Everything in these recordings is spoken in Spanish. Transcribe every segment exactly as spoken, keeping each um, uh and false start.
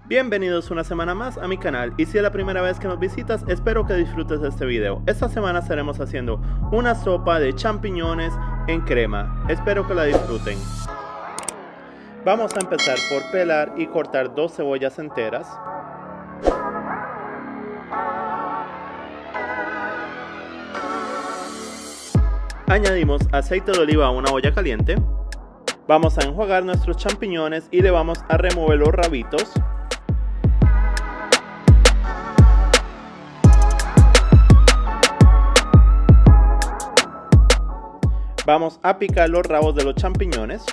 Bienvenidos una semana más a mi canal, y si es la primera vez que nos visitas, espero que disfrutes de este video. Esta semana estaremos haciendo una sopa de champiñones en crema, espero que la disfruten. Vamos a empezar por pelar y cortar dos cebollas enteras. Añadimos aceite de oliva a una olla caliente. Vamos a enjuagar nuestros champiñones y le vamos a remover los rabitos. Vamos a picar los rabos de los champiñones.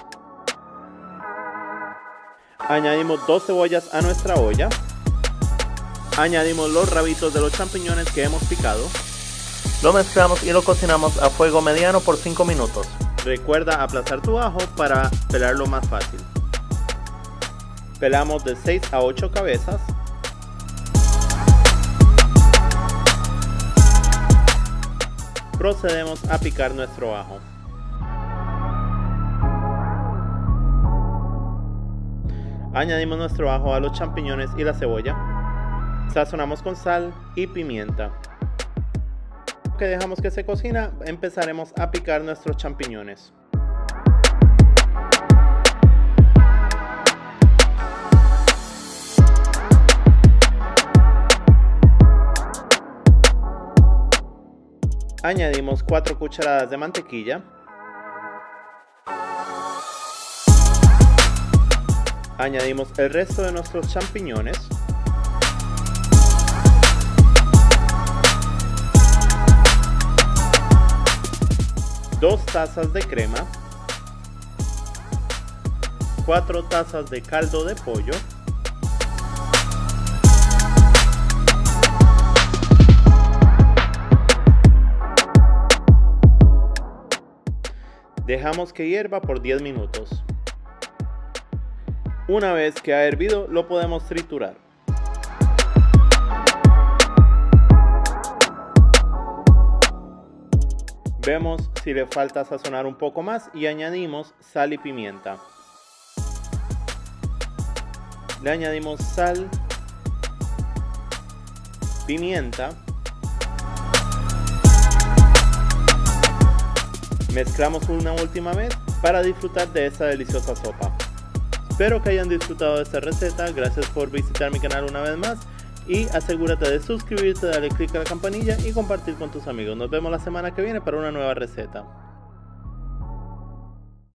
Añadimos dos cebollas a nuestra olla. Añadimos los rabitos de los champiñones que hemos picado. Lo mezclamos y lo cocinamos a fuego mediano por cinco minutos. Recuerda aplastar tu ajo para pelarlo más fácil. Pelamos de seis a ocho cabezas. Procedemos a picar nuestro ajo. Añadimos nuestro ajo a los champiñones y la cebolla. Sazonamos con sal y pimienta. Que dejamos que se cocina, empezaremos a picar nuestros champiñones. Añadimos cuatro cucharadas de mantequilla. Añadimos el resto de nuestros champiñones. Dos tazas de crema, cuatro tazas de caldo de pollo, dejamos que hierva por diez minutos. Una vez que ha hervido, lo podemos triturar. Vemos si le falta sazonar un poco más y añadimos sal y pimienta. Le añadimos sal, pimienta. Mezclamos una última vez para disfrutar de esta deliciosa sopa. Espero que hayan disfrutado de esta receta, gracias por visitar mi canal una vez más. Y asegúrate de suscribirte, darle click a la campanilla y compartir con tus amigos. Nos vemos la semana que viene para una nueva receta.